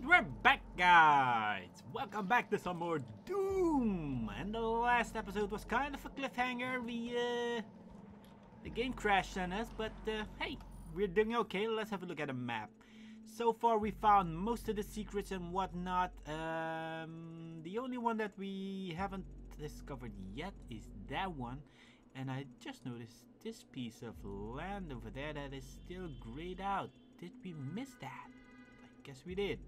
And we're back, guys! Welcome back to some more Doom! And the last episode was kind of a cliffhanger. The game crashed on us, but hey, we're doing okay. Let's have a look at a map. So far we found most of the secrets and whatnot. The only one that we haven't discovered yet is that one. And I just noticed this piece of land over there that is still grayed out. Did we miss that? I guess we did.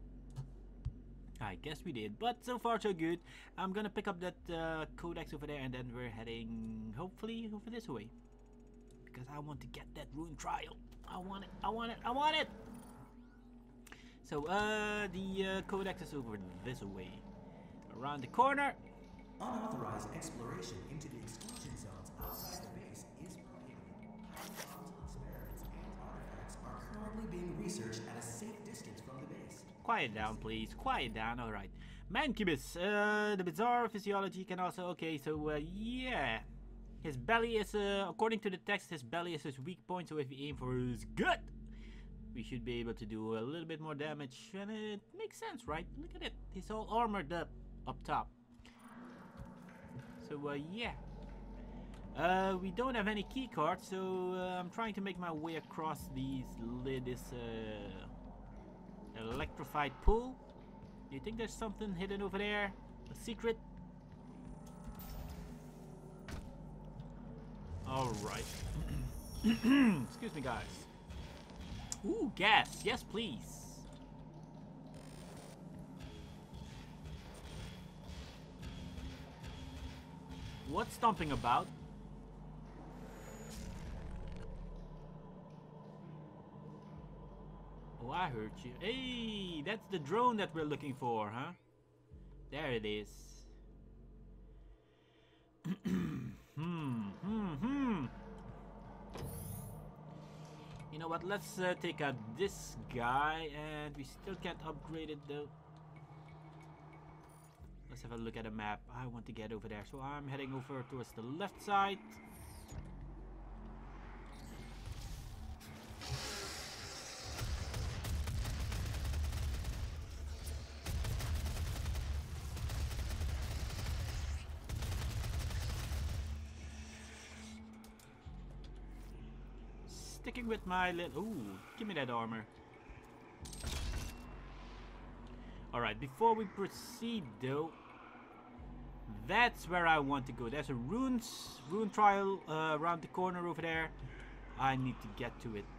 But so far so good. I'm gonna pick up that codex over there, and then we're heading hopefully over this way, because I want to get that rune trial. I want it. So the codex is over this way, around the corner. Unauthorized exploration into the exclusion zones outside the base is prohibited. Experiments and artifacts are currently being researched at a safe distance from the base. Quiet down, please. Quiet down. All right. Mancubus. The bizarre physiology can also. Okay, so yeah, his belly is according to the text, his belly is his weak point. So if we aim for his gut, we should be able to do a little bit more damage, and it makes sense, right? Look at it. He's all armored up top. So yeah. We don't have any key cards, so I'm trying to make my way across this electrified pool. Do you think there's something hidden over there? A secret? Alright. Excuse me, guys. Ooh, gas. Yes, please. What's stomping about? Oh, I heard you. Hey, that's the drone that we're looking for, huh? There it is. You know what? Let's take out this guy, and we still can't upgrade it though. Let's have a look at a map. I want to get over there, so I'm heading over towards the left side. Sticking with my little... Ooh, give me that armor. Alright, before we proceed though, that's where I want to go. There's a rune trial around the corner over there. I need to get to it.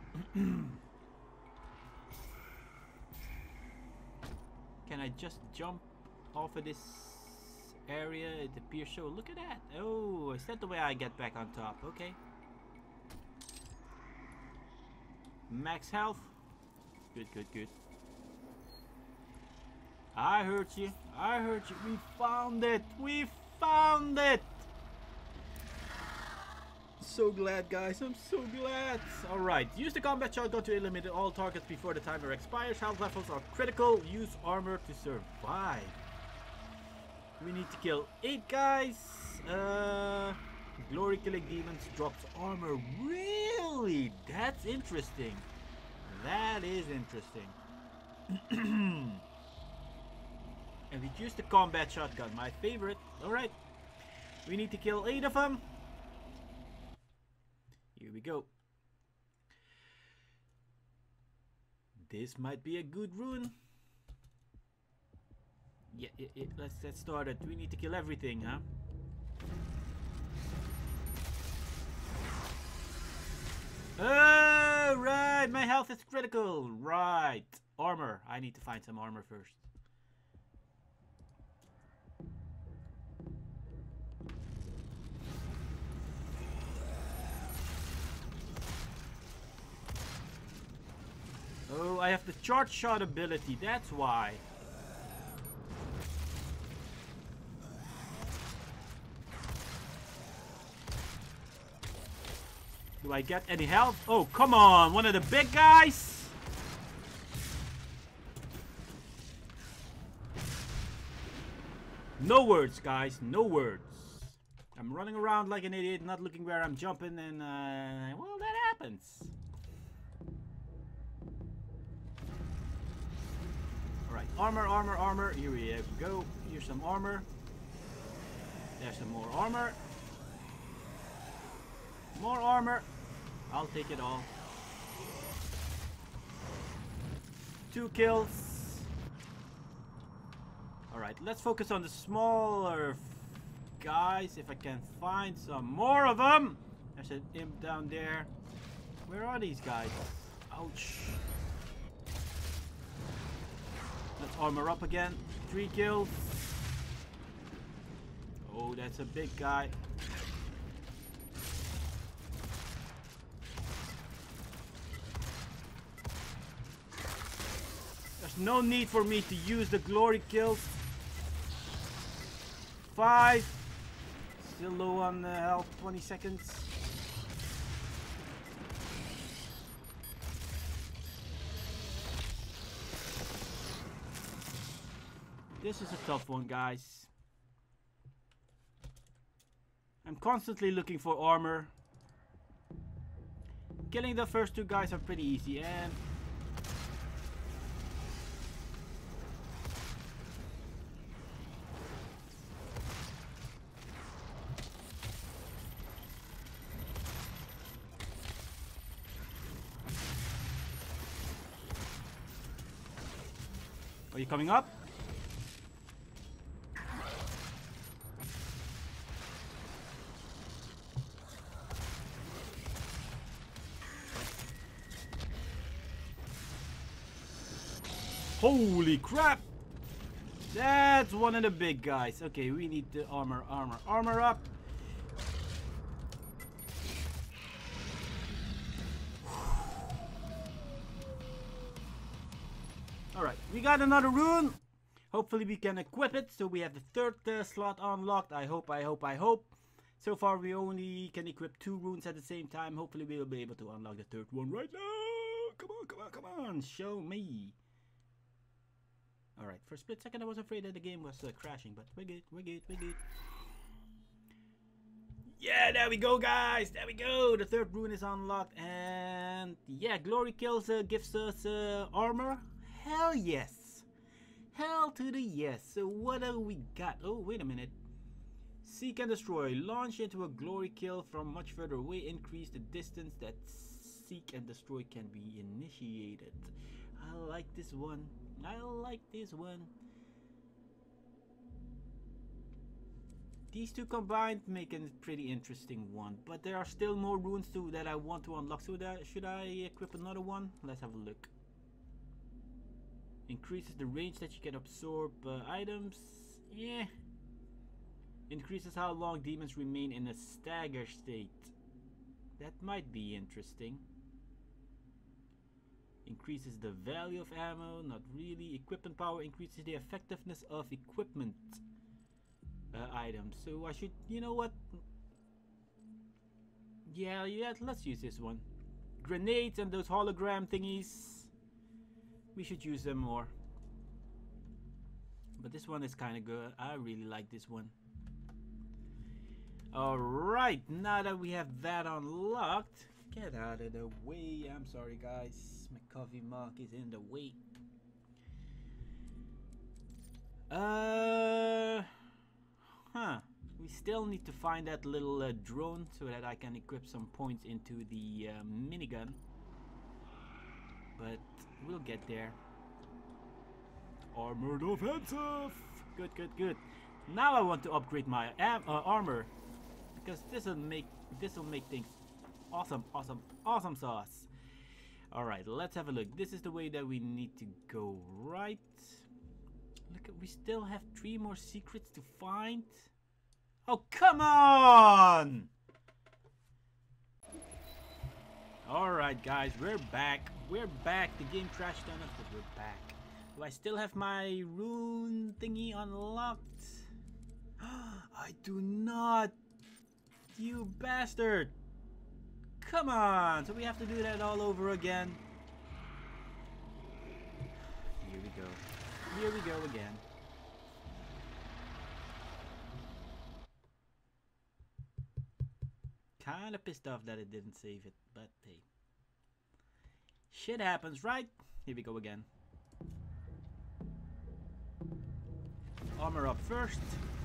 Can I just jump off of this area? It appears so. Look at that. Oh, is that the way I get back on top? Okay. Max health. Good. I heard you. We found it. So glad, guys. I'm so glad. Alright. Use the combat shotgun to eliminate all targets before the timer expires. Health levels are critical. Use armor to survive. We need to kill 8 guys. Glory killing demons drops armor. Really? That's interesting. That is interesting. And we use the combat shotgun, my favorite. Alright. We need to kill 8 of them. Here we go. This might be a good rune. Yeah, let's get started. We need to kill everything, huh? Oh, right. My health is critical. Right. Armor. I need to find some armor first. Oh, I have the charge shot ability. That's why. Do I get any health? Oh, come on. One of the big guys. No words, guys. No words. I'm running around like an idiot, not looking where I'm jumping, and, well, that happens. Alright, armor, armor, armor. Here we go. Here's some armor. There's some more armor. More armor. I'll take it all. 2 kills. Alright, let's focus on the smaller guys. If I can find some more of them. There's an imp down there. Where are these guys? Ouch. Let's armor up again. 3 kills. Oh, that's a big guy. There's no need for me to use the glory kills. 5. Still low on health. 20 seconds. This is a tough one, guys. I'm constantly looking for armor. Killing the first 2 guys are pretty easy, and are you coming up? Holy crap! That's one of the big guys. Okay, we need to armor up. Alright, we got another rune. Hopefully we can equip it. So we have the 3rd slot unlocked. I hope. So far we only can equip 2 runes at the same time. Hopefully we will be able to unlock the 3rd one right now. Come on. Show me. Alright, for a split second I was afraid that the game was crashing, but we're good. Yeah, there we go, guys. There we go. The 3rd rune is unlocked, and yeah, glory kills gives us armor. Hell yes. Hell to the yes. So what do we got? Oh, wait a minute. Seek and destroy. Launch into a glory kill from much further away. Increase the distance that seek and destroy can be initiated. I like this one. These 2 combined make a pretty interesting one, but there are still more runes too that I want to unlock. So should I equip another one? Let's have a look. Increases the range that you can absorb items. Yeah. Increases how long demons remain in a stagger state. That might be interesting. Increases the value of ammo, not really. Equipment power increases the effectiveness of equipment items. So I should, you know what? Yeah, let's use this one. Grenades and those hologram thingies. We should use them more. But this one is kind of good. I really like this one. Alright, now that we have that unlocked, get out of the way. I'm sorry, guys. My coffee mug is in the way. We still need to find that little drone so that I can equip some points into the minigun. But we'll get there. Armored offensive. Good. Now I want to upgrade my armor, because this'll make things awesome sauce. Alright, let's have a look. This is the way that we need to go, right? Look, we still have 3 more secrets to find. Oh, come on! Alright, guys, we're back. The game crashed on us, but we're back. Do I still have my rune thingy unlocked? I do not! You bastard! Come on! So we have to do that all over again. Here we go again. Kinda pissed off that it didn't save it, but hey. Shit happens, right? Here we go again. armor up first.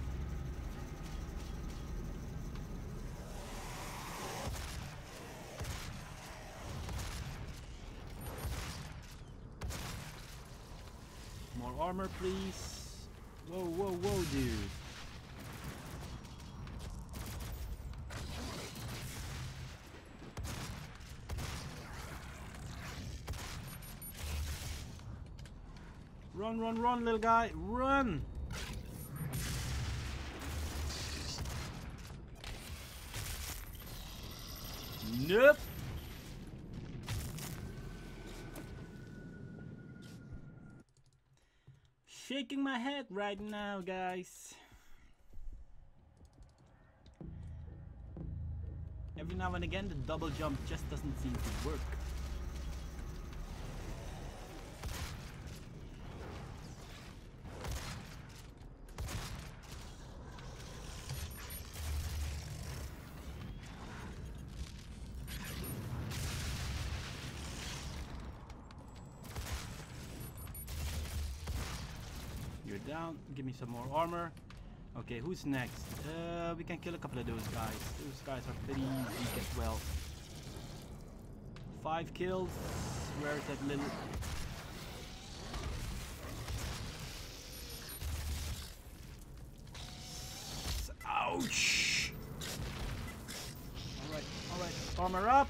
More armor, please. Whoa, whoa, whoa, dude. Run, run, run, little guy. Run! Nope. Shaking my head right now, guys. Every now and again, the double jump just doesn't seem to work. You're down. Give me some more armor. Okay, who's next? We can kill a couple of those guys. Those guys are pretty weak as well. 5 kills. Where is that little... Ouch! Alright, alright. Armor up!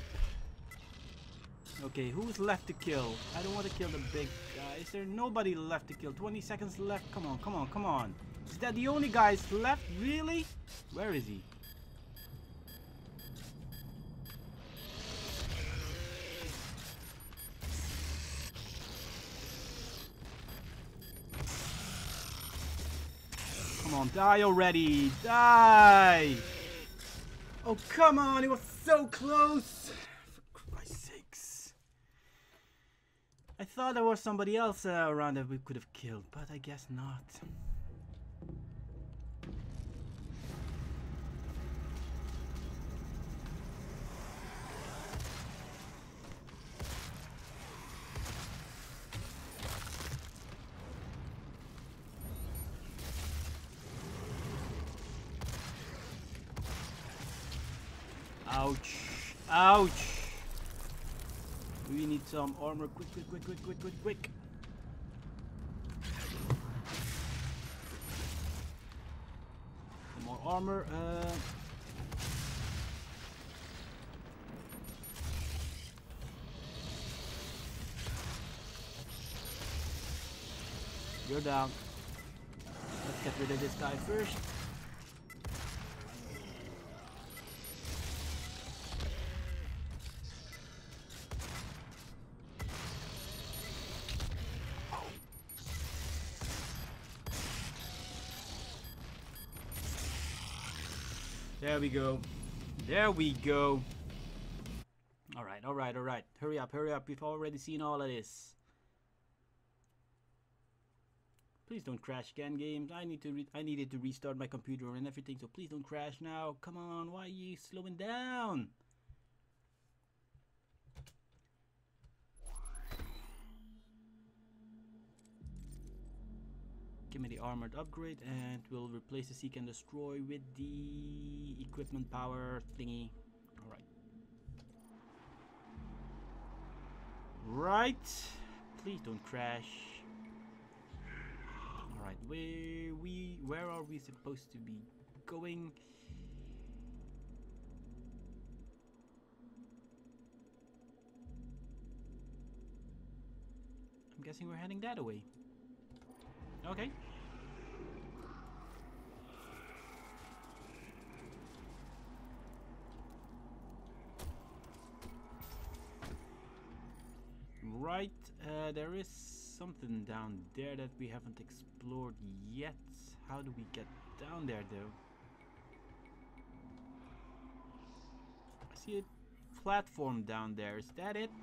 Okay, who's left to kill? I don't want to kill the big guy. Is there nobody left to kill? 20 seconds left. Come on, come on, come on. Is that the only guys left? Really? Where is he? Come on, die already. Die! Oh, come on. It was so close. For Christ's sakes. I thought there was somebody else around that we could have killed, but I guess not. Ouch. Ouch. We need some armor. Quick, quick, quick, quick, quick, quick, quick. Some more armor. You're down. Let's get rid of this guy first. There we go. There we go. Alright, alright, alright. Hurry up, hurry up. We've already seen all of this. Please don't crash again, games. I needed to restart my computer and everything, so please don't crash now. Come on, why are you slowing down? Give me the armored upgrade and we'll replace the Seek and Destroy with the equipment power thingy. Alright. Right. Please don't crash. Alright, where are we supposed to be going? I'm guessing we're heading that way. Okay. Right, there is something down there that we haven't explored yet. How do we get down there though? I see a platform down there. Is that it?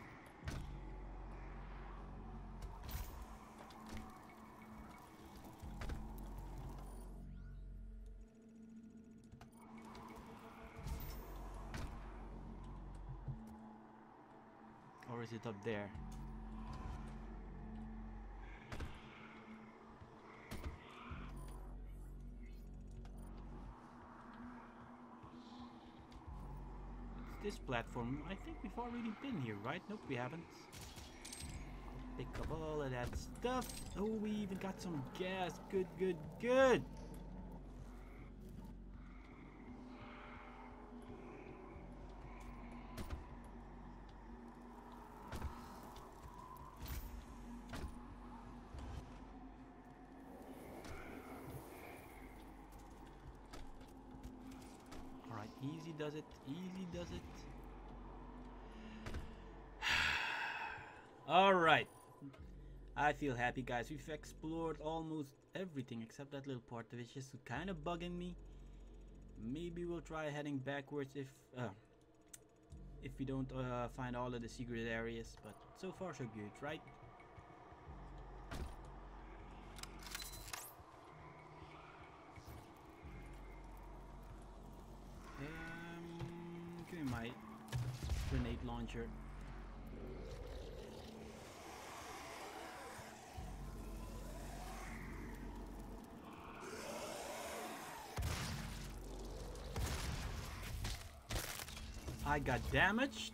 Or is it up there? this platform. I think we've already been here, right? Nope, we haven't. Pick up all of that stuff. Oh, we even got some gas. Good, good, good. Alright, easy does it. Easy does it. Alright. I feel happy, guys. We've explored almost everything except that little part that is just kind of bugging me. Maybe we'll try heading backwards if we don't find all of the secret areas. But so far so good, right? Give me my grenade launcher. I got damaged.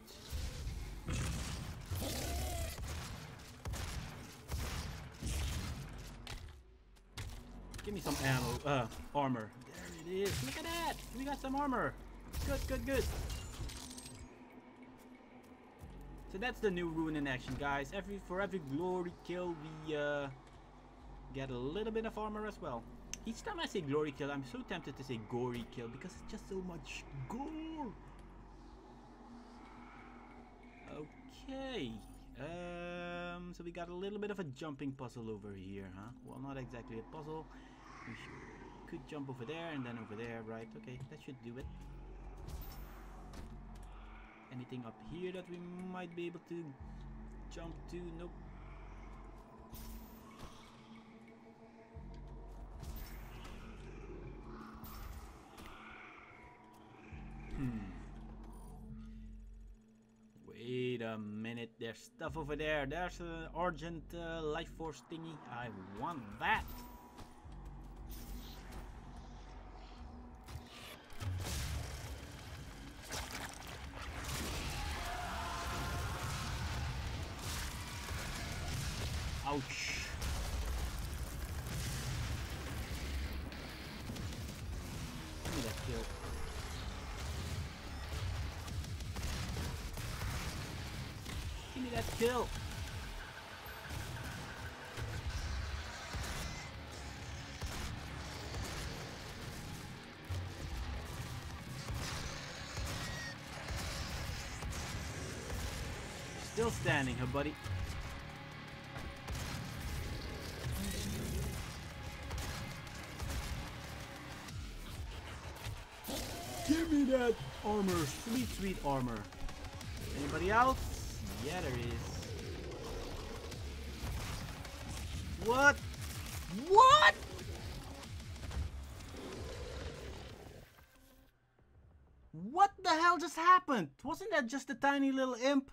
Give me some ammo, armor. There it is. Look at that. We got some armor. Good, good, good. So that's the new rune in action, guys. For every glory kill, we get a little bit of armor as well. Each time I say glory kill, I'm so tempted to say gory kill because it's just so much gore. Okay. So we got a little bit of a jumping puzzle over here, huh? Well, not exactly a puzzle. We could jump over there and then over there, right? Okay, that should do it. Anything up here that we might be able to jump to? Nope. Wait a minute, there's stuff over there. There's an Argent life force thingy. I want that. Ouch. Give me that kill. Give me that kill. Still standing, huh, buddy? Give me that armor. Sweet, sweet armor. Anybody else? Yeah, there is. What? What? What the hell just happened? Wasn't that just a tiny little imp?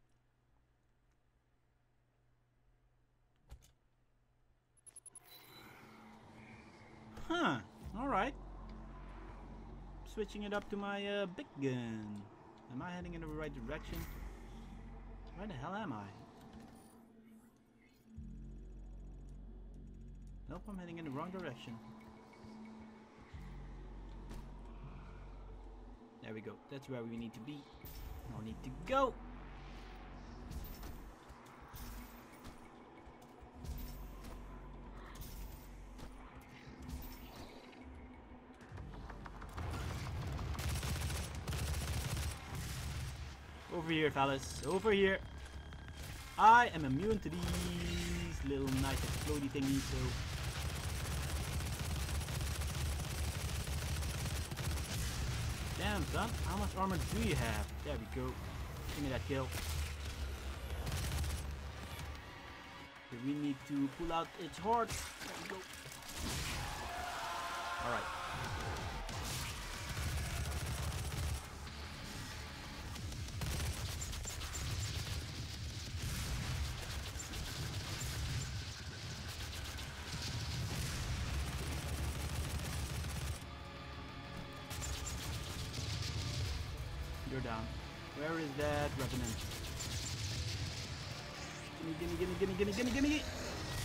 Huh. Alright. Switching it up to my big gun. Am I heading in the right direction? Where the hell am I? Nope, I'm heading in the wrong direction. There we go. That's where we need to be. No need to go. Over here, fellas. Over here. I am immune to these little nice explodey thingies, so... Damn, son. How much armor do you have? There we go. Give me that kill. So we need to pull out its heart. There we go. Alright. You're down. Where is that revenant? Gimme, gimme, gimme, gimme, gimme, gimme, gimme!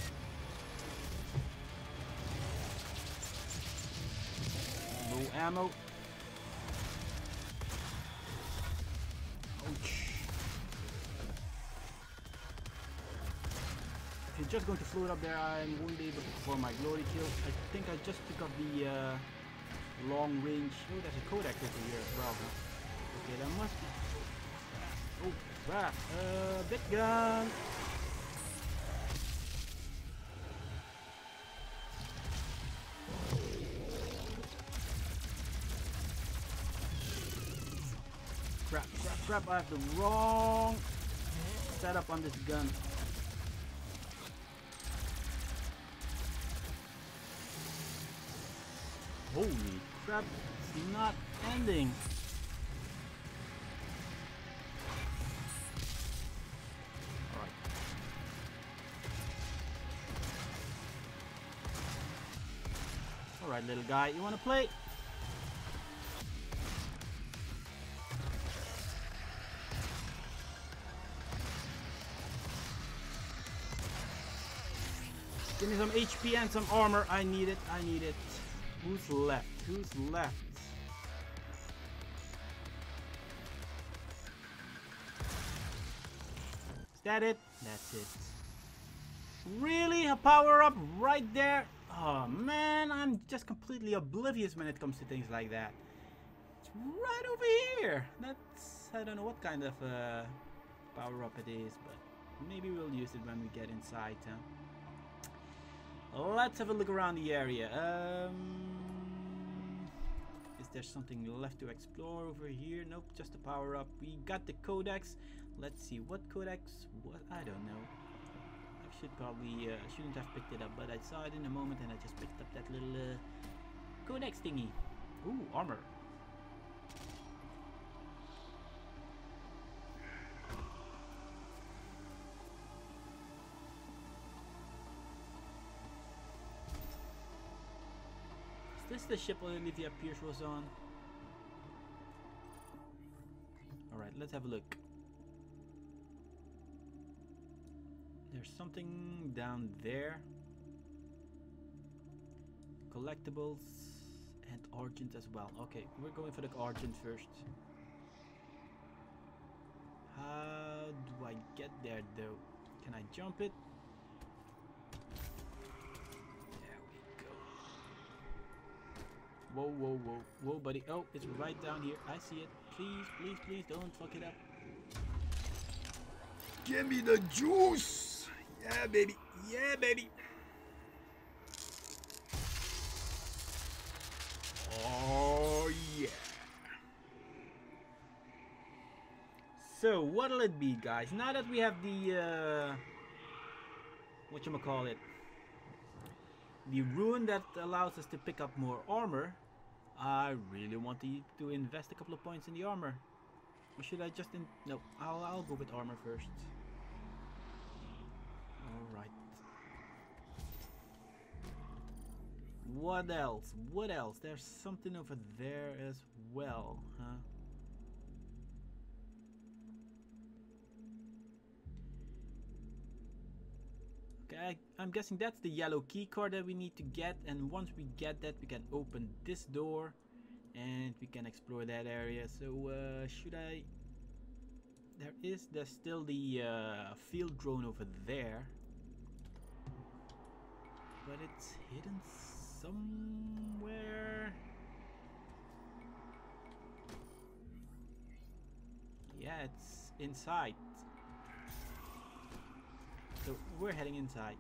No ammo. Ouch. If he's just going to float up there, I won't be able to perform my glory kills. I think I just took up the long range. Oh, there's a codex over here as well, huh? Okay, that must be. Oh, crap. Big gun. Crap, crap, crap. I have the wrong setup on this gun. Holy crap, it's not ending. Alright. Alright, little guy, you wanna play? Give me some HP and some armor. I need it, I need it. Who's left? Who's left? Is that it? That's it. Really? A power up right there? Oh man, I'm just completely oblivious when it comes to things like that. It's right over here. That's, I don't know what kind of power up it is, but maybe we'll use it when we get inside, huh? Let's have a look around the area. Is there something left to explore over here? Nope, just a power up. We got the codex. Let's see what codex. What, I don't know. I should probably shouldn't have picked it up, but I saw it in a moment and I just picked up that little codex thingy. Ooh, armor. Is this the ship Olivia Pierce was on? Alright, let's have a look. There's something down there. Collectibles and Argent as well. Okay, we're going for the Argent first. How do I get there though? Can I jump it? Whoa, whoa, whoa, whoa, buddy. Oh, it's right down here. I see it. Please, please, please don't fuck it up. Give me the juice. Yeah, baby. Yeah, baby. Oh, yeah. So, what'll it be, guys? Now that we have the, whatchamacallit, the rune that allows us to pick up more armor, I really want to invest a couple of points in the armor. Or should I just no, I'll go with armor first. Alright. What else? What else? There's something over there as well, huh? Okay, I'm guessing that's the yellow key card that we need to get, and once we get that we can open this door and we can explore that area. So should I... There's still the field drone over there, but it's hidden somewhere. Yeah, it's inside. So we're heading inside.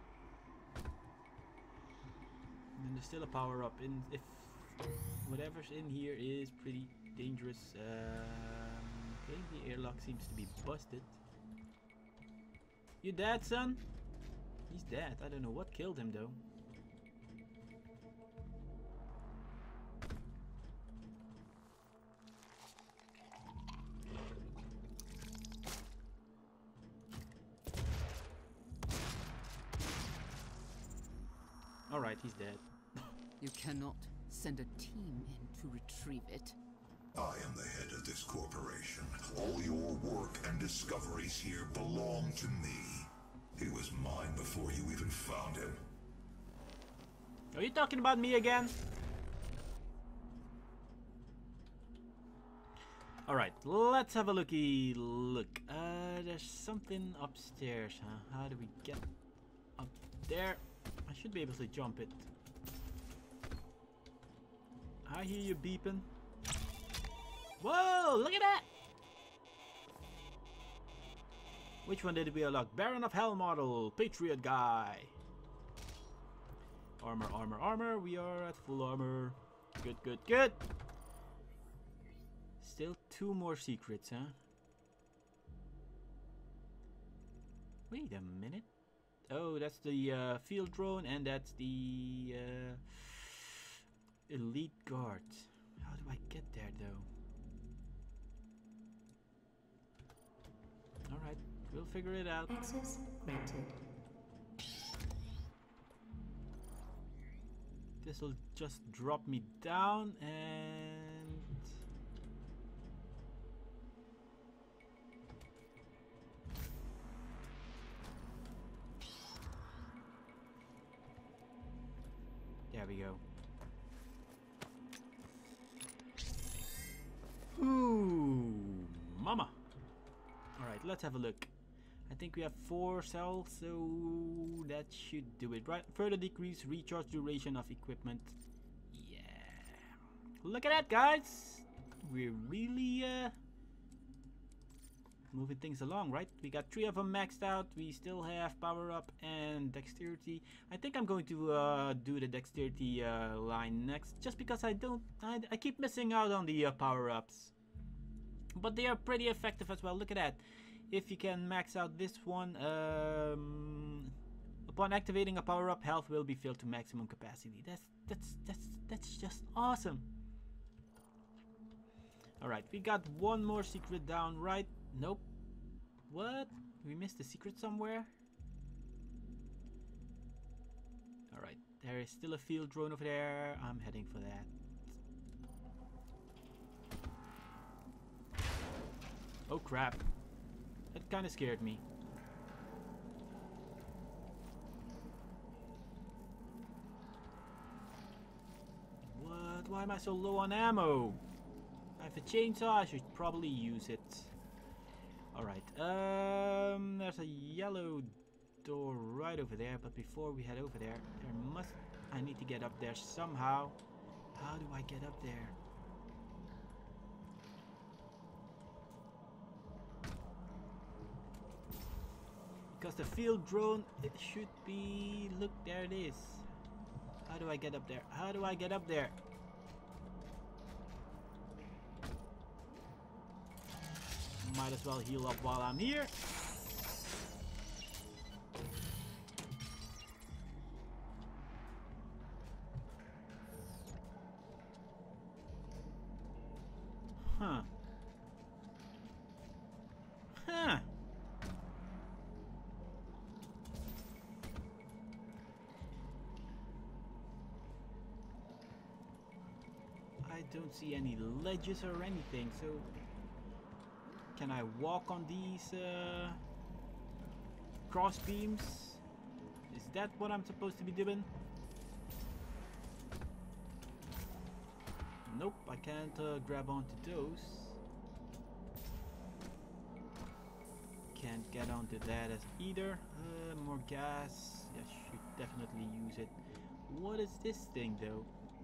And there's still a power up in if whatever's in here is pretty dangerous. Okay, the airlock seems to be busted. You dead, son? He's dead. I don't know what killed him though. Alright, he's dead. You cannot send a team in to retrieve it. I am the head of this corporation. All your work and discoveries here belong to me. He was mine before you even found him. Are you talking about me again? Alright, let's have a looky look. There's something upstairs, huh? How do we get up there? I should be able to jump it. I hear you beeping. Whoa, look at that! Which one did we unlock? Baron of Hell model, Patriot guy. Armor, armor, armor. We are at full armor. Good, good, good. Still 2 more secrets, huh? Wait a minute. Oh, that's the field drone, and that's the elite guard. How do I get there, though? Alright, we'll figure it out. Access granted. This will just drop me down and... There we go. Ooh, mama. Alright, let's have a look. I think we have 4 cells, so that should do it, right? Further decrease recharge duration of equipment. Yeah. Look at that, guys. We're really moving things along, right? We got 3 of them maxed out. We still have power up and dexterity. I think I'm going to do the dexterity line next, just because I keep missing out on the power ups. But they are pretty effective as well. Look at that. If you can max out this one, upon activating a power up, health will be filled to maximum capacity. That's just awesome. All right, we got 1 more secret down, right? Nope. What? We missed a secret somewhere? All right, there is still a field drone over there. I'm heading for that. Oh crap. That kind of scared me. What? Why am I so low on ammo? I have a chainsaw, I should probably use it. Alright, there's a yellow door right over there, but before we head over there, I need to get up there somehow. How do I get up there? Because the field drone, it should be... Look, there it is. How do I get up there? How do I get up there? Might as well heal up while I'm here. Huh. Huh. I don't see any ledges or anything, so can I walk on these cross beams? Is that what I'm supposed to be doing? Nope, I can't grab onto those. Can't get onto that as either. More gas. Yeah, should definitely use it. What is this thing though?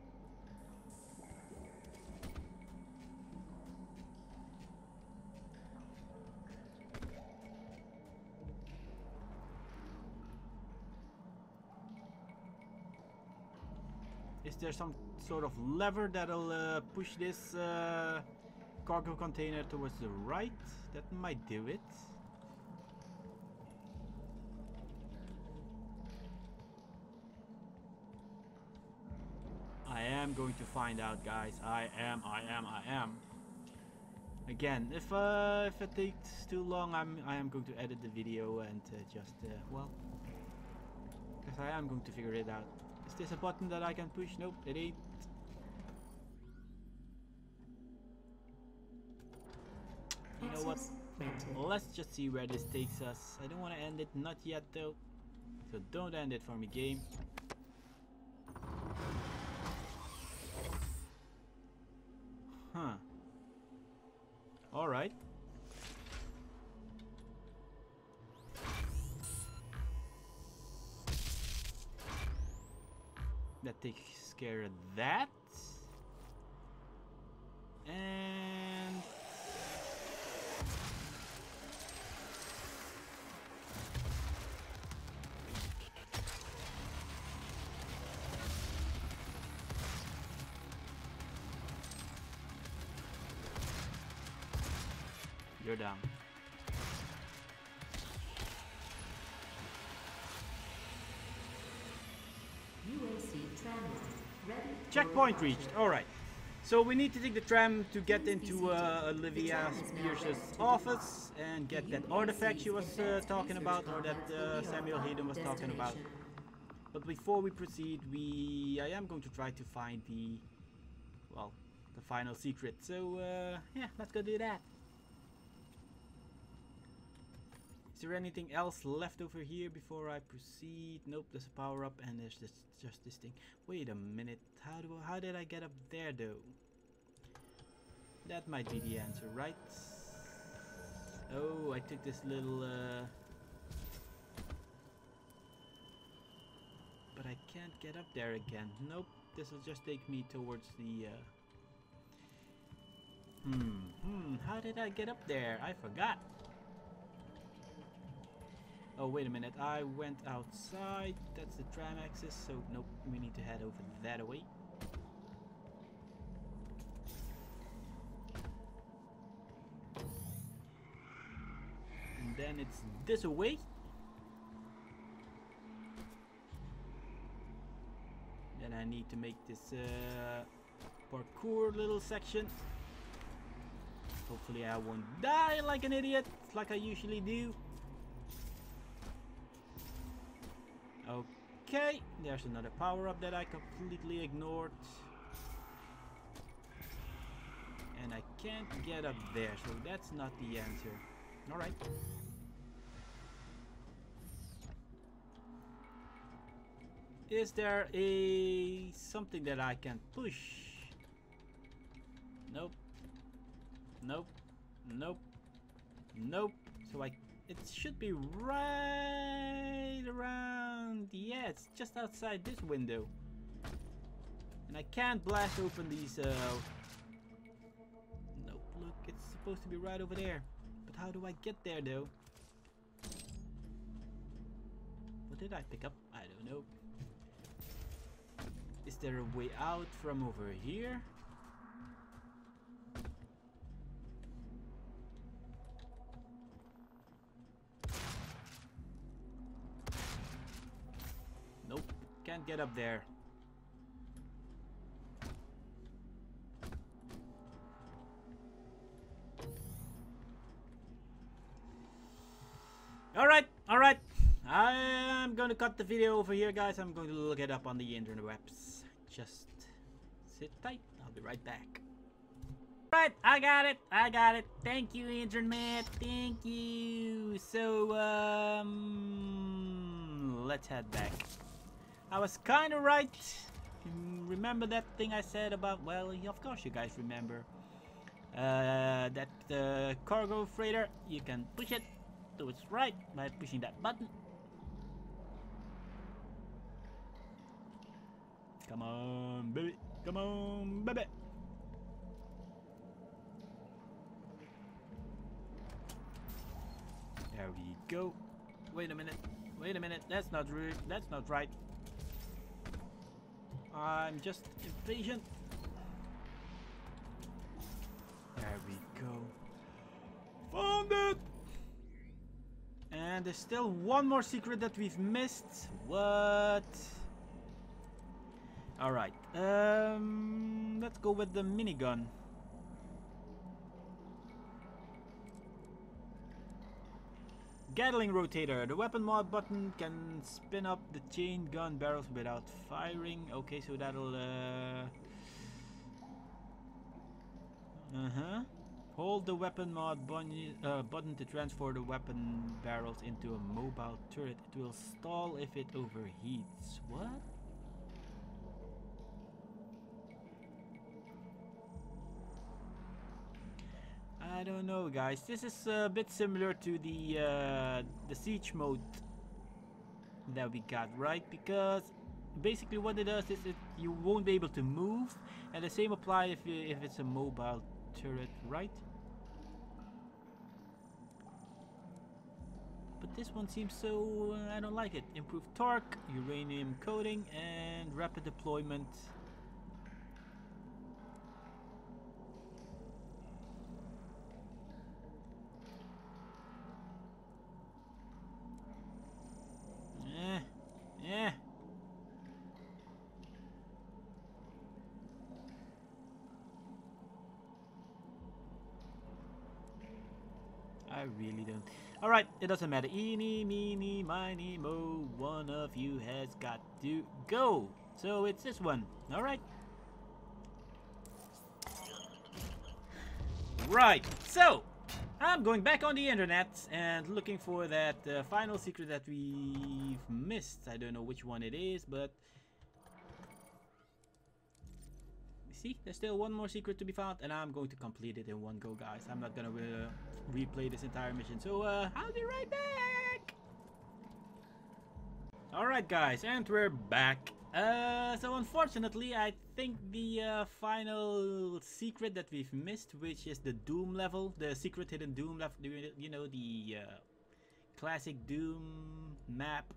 Is there some sort of lever that'll push this cargo container towards the right? That might do it. I am going to find out, guys. I am. Again, if it takes too long, I am going to edit the video and just well, because I am going to figure it out. Is this a button that I can push? Nope, it ain't. know what? Access granted. Let's just see where this takes us. I don't want to end it, not yet though. So don't end it for me, game. Huh. Alright. That takes care of that. And you're down. UAC tram line ready. Checkpoint reached. Alright. So we need to take the tram to get into Olivia Pierce's office and get that artifact she was talking about, or that Samuel Hayden was talking about. But before we proceed, I am going to try to find the final secret. So yeah, let's go do that. Is there anything else left over here before I proceed? Nope, there's a power up and there's just this thing. Wait a minute, how did I get up there though? That might be the answer, right? Oh, I took this little but I can't get up there again. Nope, this will just take me towards the how did I get up there? I forgot. Oh, wait a minute, I went outside. That's the tram access, so nope, we need to head over that way. And then it's this away. Then I need to make this parkour little section. Hopefully I won't die like an idiot, like I usually do. Okay, there's another power-up that I completely ignored. And I can't get up there, so that's not the answer. Alright. Is there something that I can push? Nope. Nope. Nope. Nope. So it should be right around, yeah, it's just outside this window. And I can't blast open these, nope, look, it's supposed to be right over there. But how do I get there though? What did I pick up? I don't know. Is there a way out from over here? Nope, can't get up there. Alright. I'm going to cut the video over here, guys. I'm going to look it up on the interwebs. Just sit tight. I'll be right back. Right, I got it. Thank you, internet. Thank you. So, let's head back. I was kind of right. Remember that thing I said about, well, of course you guys remember. That cargo freighter, you can push it to its right by pushing that button. Come on, baby. Come on, baby. There we go. Wait a minute. That's not rude. That's not right. I'm just impatient. There we go. Found it! And there's still one more secret that we've missed. What? Alright. Let's go with the minigun. Gatling rotator. The weapon mod button can spin up the chain gun barrels without firing. Okay, so that'll Hold the weapon mod button to transfer the weapon barrels into a mobile turret. It will stall if it overheats. What? I don't know, guys. This is a bit similar to the siege mode that we got, right? Because basically what it does is you won't be able to move, and the same apply if it's a mobile turret, right? But this one seems so I don't like it. Improved torque, uranium coating, and rapid deployment. Eh. I really don't. Alright, it doesn't matter. Eeny, meeny, miny, mo. One of you has got to go. So it's this one. Alright. Right, so I'm going back on the internet and looking for that final secret that we've missed. I don't know which one it is, but see, there's still one more secret to be found, and I'm going to complete it in one go, guys. I'm not gonna replay this entire mission, so I'll be right back. Alright, guys, and we're back. So unfortunately, I think the final secret that we've missed, which is the Doom level, the secret hidden Doom level, you know, the classic Doom map.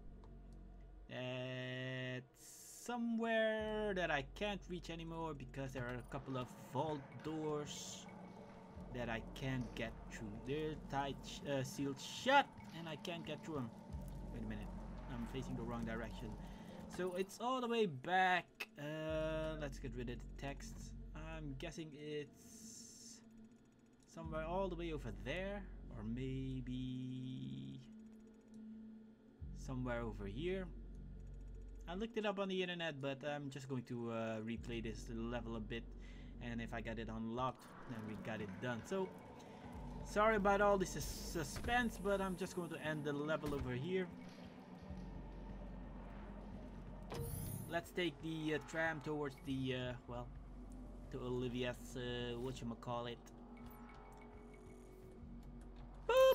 It's somewhere that I can't reach anymore because there are a couple of vault doors that I can't get through. They're tight, sealed shut, and I can't get through them. Wait a minute, I'm facing the wrong direction. So it's all the way back. Let's get rid of the text. I'm guessing it's somewhere all the way over there, or maybe somewhere over here. I looked it up on the internet, but I'm just going to replay this level a bit, and if I got it unlocked, then we got it done. So sorry about all this suspense, but I'm just going to end the level over here. Let's take the tram towards the, well, to Olivia's, whatchamacallit. Boop!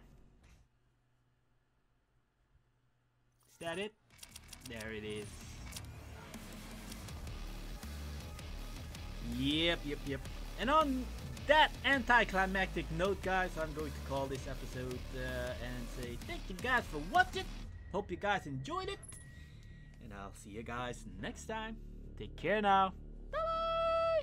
Is that it? There it is. Yep. And on that anticlimactic note, guys, I'm going to call this episode and say thank you guys for watching. Hope you guys enjoyed it. And I'll see you guys next time. Take care now. Bye-bye!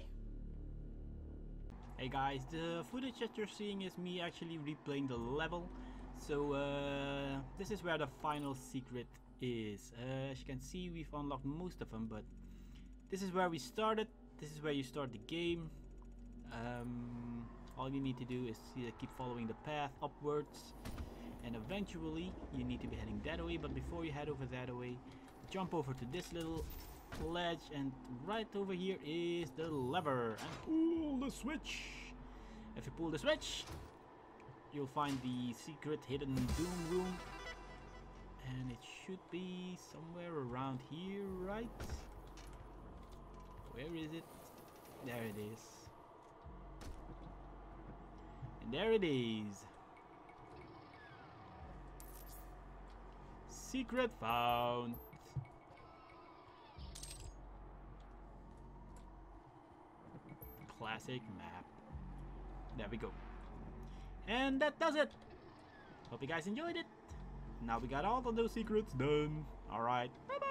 Hey guys, the footage that you're seeing is me actually replaying the level. So this is where the final secret is. As you can see, we've unlocked most of them, but this is where we started. This is where you start the game. All you need to do is keep following the path upwards, and eventually you need to be heading that way. But before you head over that way, jump over to this little ledge, and right over here is the lever, and pull the switch. If you pull the switch, you'll find the secret hidden Doom room, and it should be somewhere around here, right? Where is it? There it is. And there it is. Secret found. Classic map. There we go. And that does it. Hope you guys enjoyed it. Now we got all of those secrets done. Alright. Bye bye.